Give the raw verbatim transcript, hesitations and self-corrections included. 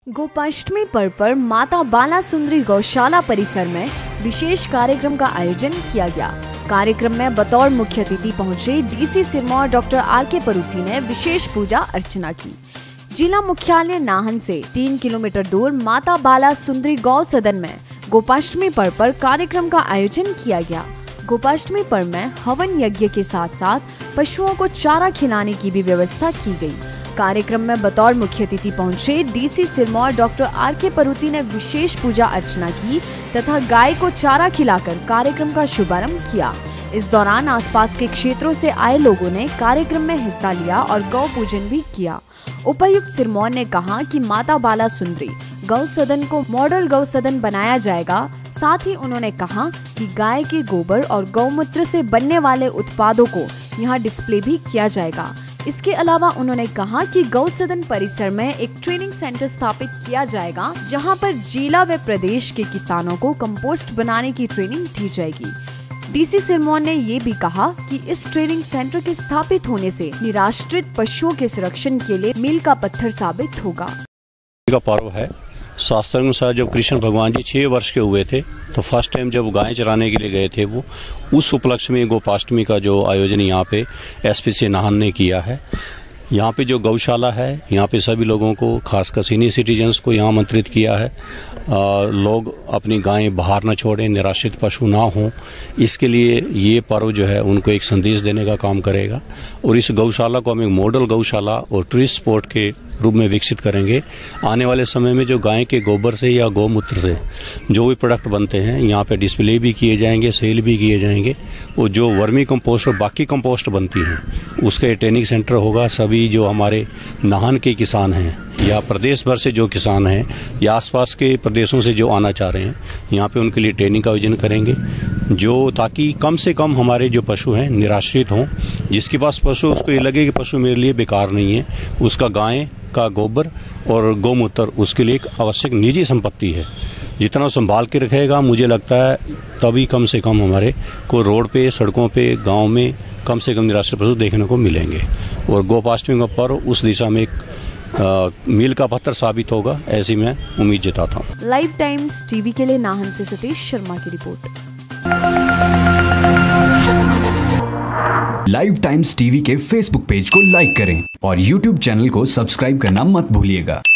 गोपाष्टमी पर्व पर माता बाला सुंदरी गौशाला परिसर में विशेष कार्यक्रम का आयोजन किया गया। कार्यक्रम में बतौर मुख्य अतिथि पहुंचे डीसी सिरमौर डॉक्टर आर के परूथी ने विशेष पूजा अर्चना की। जिला मुख्यालय नाहन से तीन किलोमीटर दूर माता बाला सुंदरी गौ सदन में गोपाष्टमी पर्व पर कार्यक्रम का आयोजन किया गया। गोपाष्टमी पर्व में हवन यज्ञ के साथ साथ पशुओं को चारा खिलाने की भी व्यवस्था की गई। कार्यक्रम में बतौर मुख्य अतिथि पहुंचे डीसी सिरमौर डॉक्टर आर के परूथी ने विशेष पूजा अर्चना की तथा गाय को चारा खिलाकर कार्यक्रम का शुभारंभ किया। इस दौरान आसपास के क्षेत्रों से आए लोगों ने कार्यक्रम में हिस्सा लिया और गौ पूजन भी किया। उपायुक्त सिरमौर ने कहा कि माता बाला सुंदरी गौ सदन को मॉडल गौ सदन बनाया जाएगा। साथ ही उन्होंने कहा कि गाय के गोबर और गौमूत्र से बनने वाले उत्पादों को यहाँ डिस्प्ले भी किया जाएगा। इसके अलावा उन्होंने कहा कि गौ सदन परिसर में एक ट्रेनिंग सेंटर स्थापित किया जाएगा, जहां पर जिला व प्रदेश के किसानों को कंपोस्ट बनाने की ट्रेनिंग दी जाएगी। डीसी सिरमौर ने ये भी कहा कि इस ट्रेनिंग सेंटर के स्थापित होने से निराश्रित पशुओं के संरक्षण के लिए मील का पत्थर साबित होगा। का पर्व है। शास्त्र अनुसार जब कृष्ण भगवान जी छह वर्ष के हुए थे तो फर्स्ट टाइम जब गायें चराने के लिए गए थे, वो उस उपलक्ष्य में गोपाष्टमी का जो आयोजन यहाँ पे एसपीसी नाहन ने किया है। यहाँ पे जो गौशाला है, यहाँ पे सभी लोगों को, खासकर सीनियर सिटीजन्स को यहाँ आमंत्रित किया है। आ, लोग अपनी गायें बाहर न छोड़ें, निराश्रित पशु ना हों, इसके लिए ये पर्व जो है उनको एक संदेश देने का काम करेगा। और इस गौशाला को हम एक मॉडल गौशाला और टूरिस्ट स्पॉट के रूप में विकसित करेंगे। आने वाले समय में जो गाय के गोबर से या गौमूत्र से जो भी प्रोडक्ट बनते हैं, यहाँ पे डिस्प्ले भी किए जाएंगे, सेल भी किए जाएंगे। और जो वर्मी कंपोस्ट और बाकी कंपोस्ट बनती हैं, उसका ट्रेनिंग सेंटर होगा। सभी जो हमारे नाहन के किसान हैं या प्रदेश भर से जो किसान हैं या आसपास के प्रदेशों से जो आना चाह रहे हैं, यहाँ पे उनके लिए ट्रेनिंग का आयोजन करेंगे, जो ताकि कम से कम हमारे जो पशु हैं निराश्रित हों। जिसके पास पशु, उसको ये लगे कि पशु मेरे लिए बेकार नहीं है, उसका गाय का गोबर और गौमूत्र उसके लिए एक आवश्यक निजी संपत्ति है। जितना संभाल के रखेगा, मुझे लगता है तभी कम से कम हमारे को रोड पे, सड़कों पे, गांव में कम से कम निराश्रित पशु देखने को मिलेंगे। और गोपाष्टमी का पर्व उस दिशा में एक आ, मील का पत्थर साबित होगा, ऐसी मैं उम्मीद जताता हूँ। लाइव टाइम्स टीवी के लिए नाहन से सतीश शर्मा की रिपोर्ट। लाइव टाइम्स टीवी के फेसबुक पेज को लाइक करें और यूट्यूब चैनल को सब्सक्राइब करना मत भूलिएगा।